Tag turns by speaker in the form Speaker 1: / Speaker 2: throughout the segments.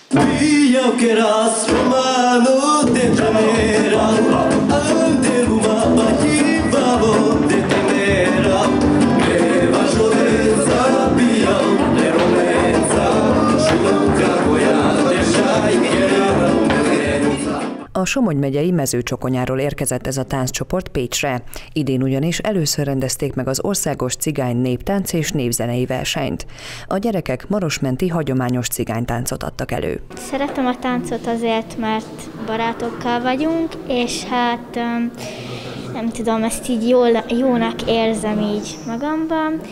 Speaker 1: A Somogy megyei Mezőcsokonyáról érkezett ez a tánccsoport Pécsre. Idén ugyanis először rendezték meg az országos cigány néptánc és népzenei versenyt. A gyerekek marosmenti hagyományos cigánytáncot adtak elő.
Speaker 2: Szeretem a táncot azért, mert barátokkal vagyunk, és hát nem tudom, ezt így jónak érzem így magamban.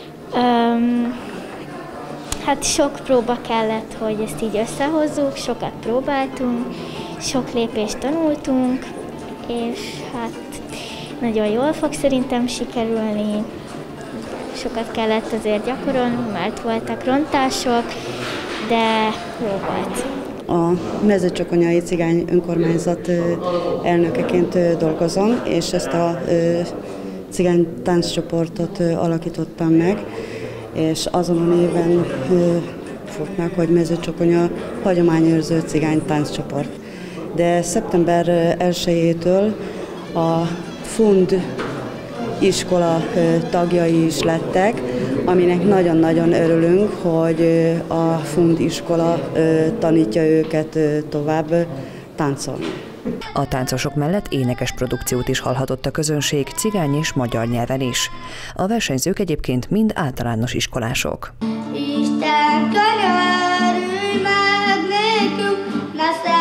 Speaker 2: Hát sok próba kellett, hogy ezt így összehozzuk, sokat próbáltunk, sok lépést tanultunk, és hát nagyon jól fog szerintem sikerülni. Sokat kellett azért gyakorolni, mert voltak rontások, de jó volt.
Speaker 3: A Mezőcsokonyai Cigány Önkormányzat elnökeként dolgozom, és ezt a cigány tánccsoportot alakítottam meg, és azon a néven futnak, hogy Mezőcsokonya hagyományőrző cigány tánccsoport. De szeptember 1-től a Fund iskola tagjai is lettek, aminek nagyon-nagyon örülünk, hogy a Fund iskola tanítja őket tovább táncolni.
Speaker 1: A táncosok mellett énekes produkciót is hallhatott a közönség cigány és magyar nyelven is. A versenyzők egyébként mind általános iskolások.
Speaker 4: Isten könyörülj meg nékünk, ne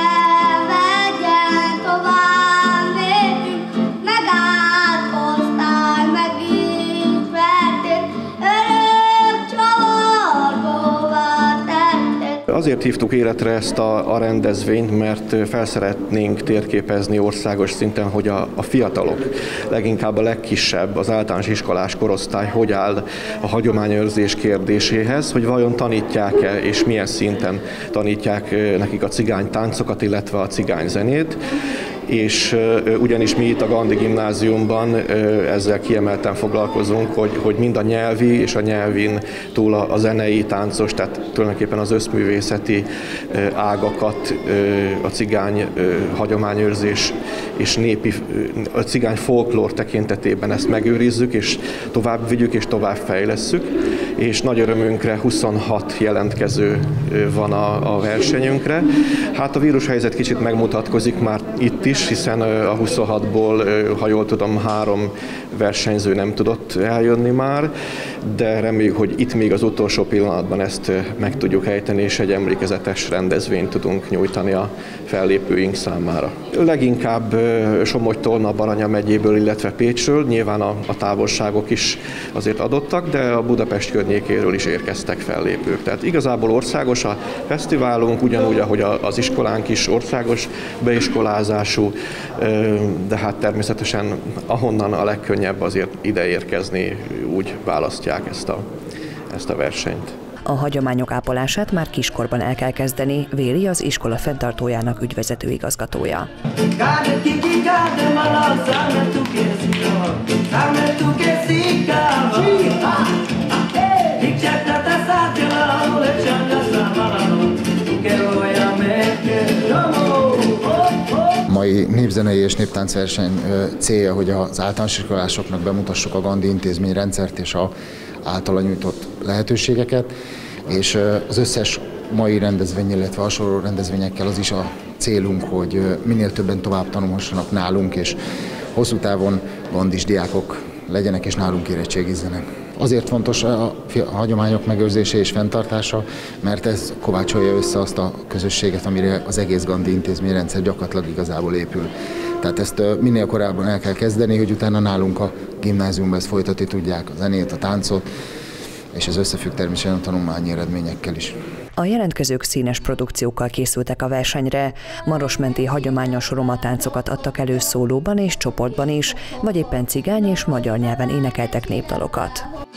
Speaker 4: szenvedjen tovább nékünk, megátkoztál, megint vertél, örök csavargóvá tettél.
Speaker 5: Azért hívtuk életre ezt a rendezvényt, mert felszeretnénk térképezni országos szinten, hogy a fiatalok, leginkább a legkisebb, az általános iskolás korosztály hogy áll a hagyományőrzés kérdéséhez, hogy vajon tanítják-e és milyen szinten tanítják nekik a cigánytáncokat, illetve a cigányzenét. És ugyanis mi itt a Gandhi Gimnáziumban ezzel kiemelten foglalkozunk, hogy mind a nyelvi és a nyelvin túl a zenei, táncos, tehát tulajdonképpen az összművészeti ágakat a cigány hagyományőrzés és a cigány folklór tekintetében ezt megőrizzük, és tovább vigyük és tovább fejlesszük. És nagy örömünkre 26 jelentkező van a versenyünkre. Hát a vírushelyzet kicsit megmutatkozik már itt is, hiszen a 26-ból, ha jól tudom, 3 versenyző nem tudott eljönni már, de reméljük, hogy itt még az utolsó pillanatban ezt meg tudjuk ejteni, és egy emlékezetes rendezvényt tudunk nyújtani a fellépőink számára. Leginkább Somogytól, Baranya megyéből, illetve Pécsről, nyilván a távolságok is azért adottak, de a Budapest környékéről is érkeztek fellépők. Tehát igazából országos a fesztiválunk, ugyanúgy, ahogy az iskolánk is országos beiskolázású, de hát természetesen ahonnan a legkönnyebb azért ide érkezni, úgy választják ezt a versenyt.
Speaker 1: A hagyományok ápolását már kiskorban el kell kezdeni, véli az iskola fenntartójának ügyvezető igazgatója.
Speaker 6: Mai népzenei és néptáncverseny célja, hogy az általános iskolásoknak bemutassuk a Gandhi intézmény rendszert és az általa nyújtott lehetőségeket, és az összes mai rendezvény, illetve hasonló rendezvényekkel az is a célunk, hogy minél többen tovább tanulhassanak nálunk, és hosszú távon gandhis diákok legyenek és nálunk érettségizzenek. Azért fontos a hagyományok megőrzése és fenntartása, mert ez kovácsolja össze azt a közösséget, amire az egész Gandhi intézményrendszer gyakorlatilag igazából épül. Tehát ezt minél korábban el kell kezdeni, hogy utána nálunk a gimnáziumban ezt folytatni tudják, a zenét, a táncot, és ez összefügg természetesen a tanulmányi eredményekkel is.
Speaker 1: A jelentkezők színes produkciókkal készültek a versenyre, marosmenti hagyományos roma táncokat adtak elő szólóban és csoportban is, vagy éppen cigány és magyar nyelven énekeltek népdalokat.